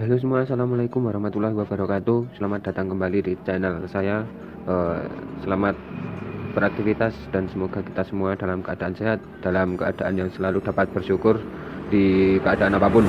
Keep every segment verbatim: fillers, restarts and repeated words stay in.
Halo semua, assalamualaikum warahmatullahi wabarakatuh. Selamat datang kembali di channel saya. Eh, selamat beraktivitas dan semoga kita semua dalam keadaan sehat, dalam keadaan yang selalu dapat bersyukur di keadaan apapun.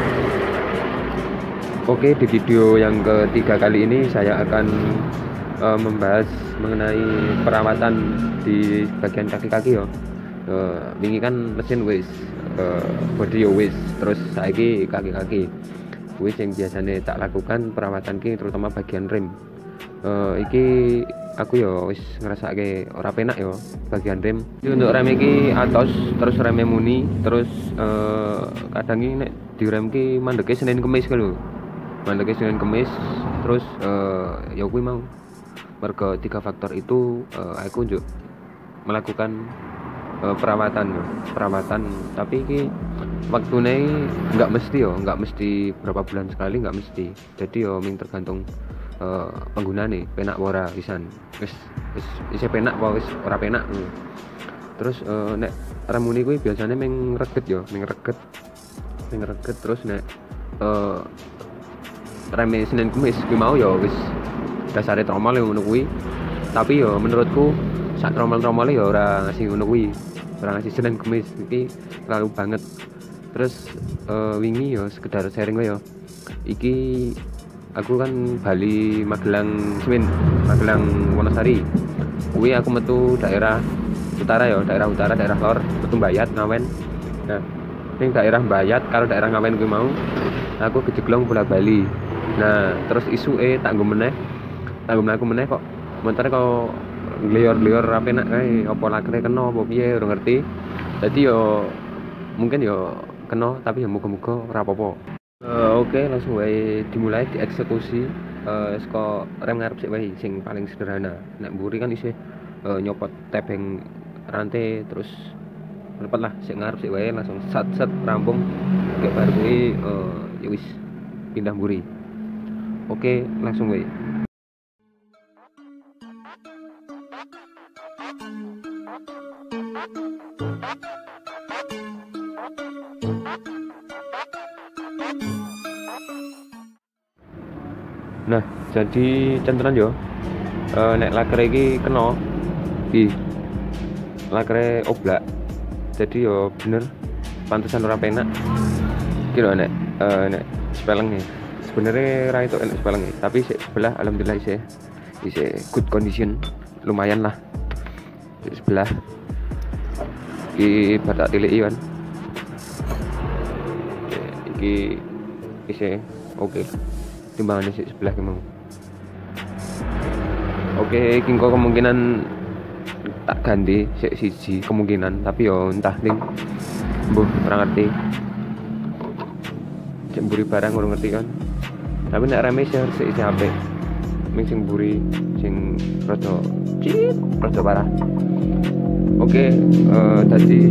Oke, di video yang ketiga kali ini saya akan eh, membahas mengenai perawatan di bagian kaki-kaki ya. Uh, wingi kan mesin wis, uh, body yo wis, terus saiki kaki-kaki wis yang biasanya tak lakukan perawatan ki terutama bagian rem. Uh, iki aku yo wis ngrasake ora penak yo bagian rem. Jadi untuk rem iki atos, terus rem muni, terus uh, kadang ini nek di rem ki mandeke Senin Kemis ki lho. Mandeke Senin Kemis, terus uh, ya kuwi mau. Mergo tiga faktor itu uh, aku njuk melakukan perawatan perawatan tapi ini waktunya nggak mesti yo nggak mesti berapa bulan sekali, nggak mesti, jadi yo ming tergantung uh, pengguna nih penak ora pisan wis wis isih penak apa wis ora penak. hmm. Terus uh, nek remuni kuwi biasanya ming reget yo ming reget ming reget terus nek uh, reme Senin Kemis kuwi mau yo wis dasare tromol yang ngono kuwi, tapi yo menurutku sak tromol-tromole ya ora ngasih ngono kuwi, ora ngasih Senin Kemis iki terlalu banget. Terus uh, wingi ya sekedar sharing ya. Iki aku kan Bali Magelang Semin, Magelang Wonosari. Kuwi aku metu daerah utara ya, daerah utara, daerah lor, metu Mbayat, Ngawen. Nah, ning daerah Mbayat karo daerah Ngawen kuwi mau aku kejeglong bola Bali. Nah, terus isuke tak nggo meneh. Tak nggo mlaku meneh kok montore kok glior-glior rapi nak kae apa lakre kena apa piye ora ngerti. Dadi yo mungkin yo kena tapi ya muga-muga ora apa-apa. Uh, Oke, okay, langsung wae dimulai dieksekusi. Uh, saka rem ngarep sik wae sing paling sederhana. Nek mburi kan isih uh, nyopot tebeng rantai terus lepet lah sik ngarep sik wae langsung sat-sat rampung. Oke, baru kuwi uh, ya wis pindah mburi. Oke, okay, langsung wae. Nah, jadi centenan yo uh, nek lakre iki kena di lakre oblak, jadi yo bener pantesan ora penak iki lho. Nek uh, nek speleng nih sebenarnya ra itu enak speleng, tapi sik sebelah alhamdulillah isih isih good condition, lumayan lah. Di sebelah iki batak tiliki kan iki isih oke okay. Timbangannya sih sebelah emang oke. Okay, kingko kemungkinan tak ganti sik siji kemungkinan, tapi yo entah ning mbuh ora ngerti, cek mburi barang ora ngerti kan. Tapi nek reme sih sik isih apik, ming sing mburi sing rada cit rada parah. Oke, okay, uh, tadi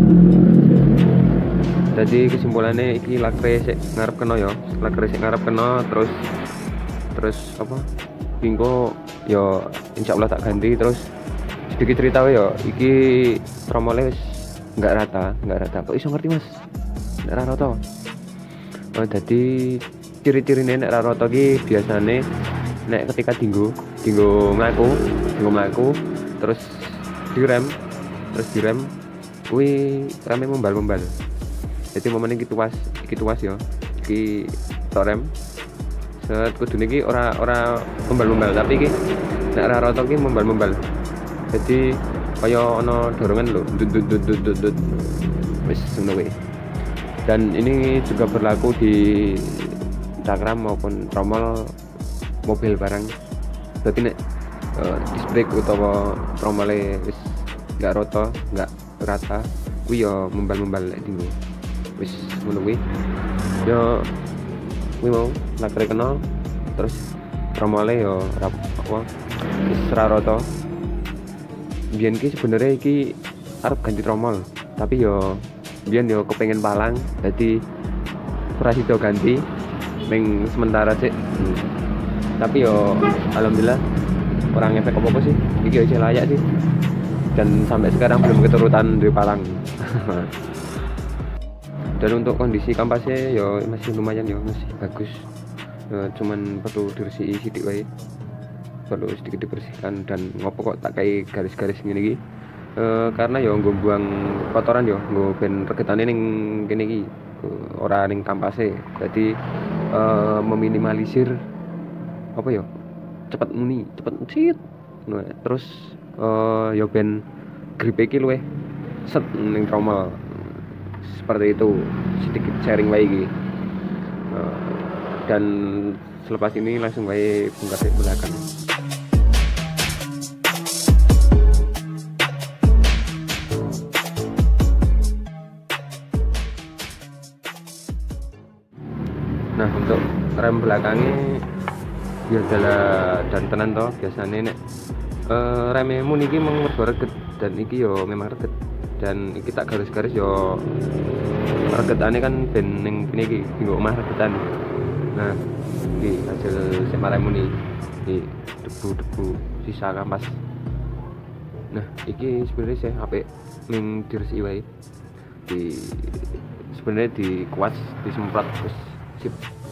jadi kesimpulannya iki lakre sik ngarep kena ya, lakre sik ngarep kena terus terus apa pingko ya insyaallah tak ganti. Terus sedikit cerita ya, iki tromole wis enggak rata, enggak rata. Kok iso ngerti Mas? Nek ra rata. Oh, jadi ciri-cirine nek ra rata ki biasane nek ketika dinggo, dinggo mlaku, dinggo mlaku terus direm, terus direm kuwi rame membal-membal. Jadi momennya gitu was, gitu was ya, ki torem, set kudune ki ora ora membal-membal, tapi ki nek ora rata ki membal-membal. Jadi kaya ana dorongan lho, dut dut dut dut dut, wis ngono kuwi. Dan ini juga berlaku di cakram maupun tromol mobil barang. Berarti nek uh, disc brake utawa tromole wis enggak rata, enggak rata, kuwi ya membal-membal lek dinggo. Wis ngono kuwi yo kuwi mau lakre kena terus tromole yo rap apa wis ora rata. Biyen ki sebenarnya iki arep ganti tromol, tapi yo biyen yo kepengin palang jadi ora sida ganti ming sementara sih. hmm. Tapi yo alhamdulillah orang efek apa-apa sih, iki isih layak sih, dan sampai sekarang belum keturutan duwe palang. Dan untuk kondisi kampasnya ya masih lumayan ya, masih bagus. E, cuman perlu dibersih sidik wae, perlu sedikit dibersihkan. Dan ngopo kok tak kayak garis-garis gini iki, e, karena ya nggo buang kotoran ya, nggo ben regetane ning kene iki, ora ning kampase. Jadi e, meminimalisir apa ya, cepet muni, cepet cit. Nah, terus uh, ya ben gripe iki luwih set ning tromel. Seperti itu, sedikit sharing wae iki. Uh, dan selepas ini langsung wae bongkar ke belakang. Nah, untuk rem belakangnya ya adalah dan tenan toh biasanya nek uh, rememu niki memang mergo reget, dan iki yo memang reget, dan iki tak garis-garis yo regetane kan ben ning kene iki nggo omah regetan. Nah, iki hasil sik maremu nih, iki debu-debu sisa kampas. Nah, iki sebenarnya saya apik ning diresiki wae. Di sebenarnya di kuas, disemprot terus sip.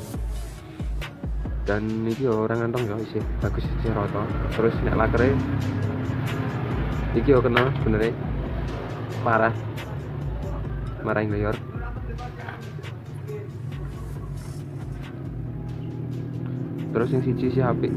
Dan ini orang ngantong ya isi bagus sih roto. Terus nek lakere iki yo kena sebenarnya parah marahin liyor. Terus yang siji sih apik.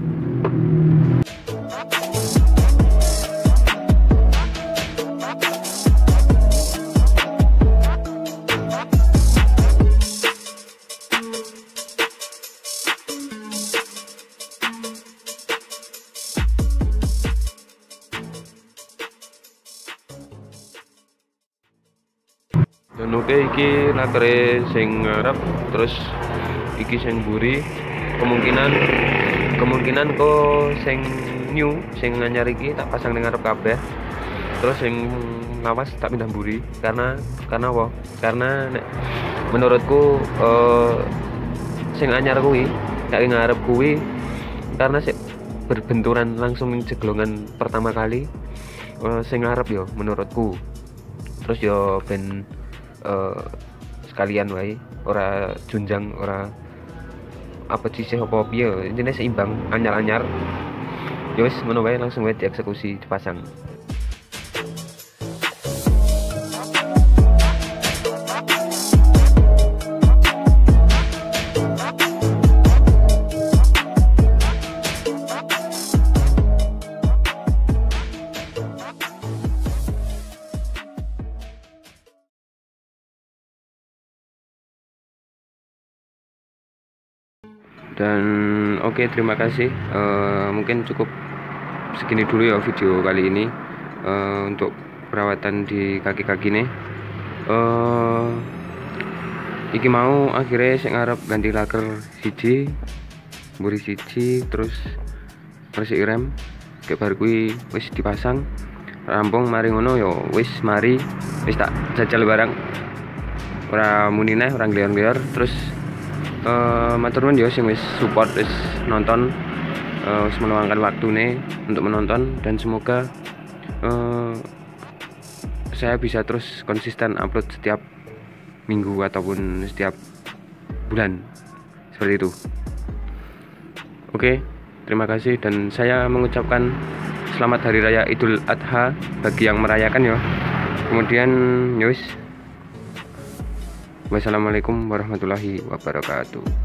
Dan oke, iki lakere sing ngarep, terus iki sing mburi. Kemungkinan kemungkinan kok sing new sing anyar iki tak pasang ning ngarep kabeh. Terus sing lawas tak pindah mburi, karena karena apa? Karena nek menurutku uh, sing anyar kuwi nek ngarep kuwi karena sik berbenturan langsung ning jeglongan pertama kali, uh, sing ngarep yo menurutku. Terus yo ben Uh, sekalian wae, ora junjang, ora apa sisih apa piye, intine seimbang, anyar-anyar. Ya wis ngono wae, langsung wae dieksekusi, dipasang. Dan oke, okay, terima kasih. Uh, mungkin cukup segini dulu ya video kali ini uh, untuk perawatan di kaki-kaki nih. Uh, iki mau akhirnya saya ngarep ganti laker siji, mburi siji, terus resik rem, kayak baru kui wis dipasang, rampung mari ngono yo wis mari wis tak jajal barang. Ora muni neh, ora glior-glior. Terus Uh, matur nuwun ya sing wis support, wis nonton, uh, wis meluangkan waktu nih untuk menonton, dan semoga uh, saya bisa terus konsisten upload setiap minggu ataupun setiap bulan seperti itu. Oke, terima kasih, dan saya mengucapkan selamat hari raya Idul Adha bagi yang merayakan ya. Kemudian ya wis, wassalamualaikum warahmatullahi wabarakatuh.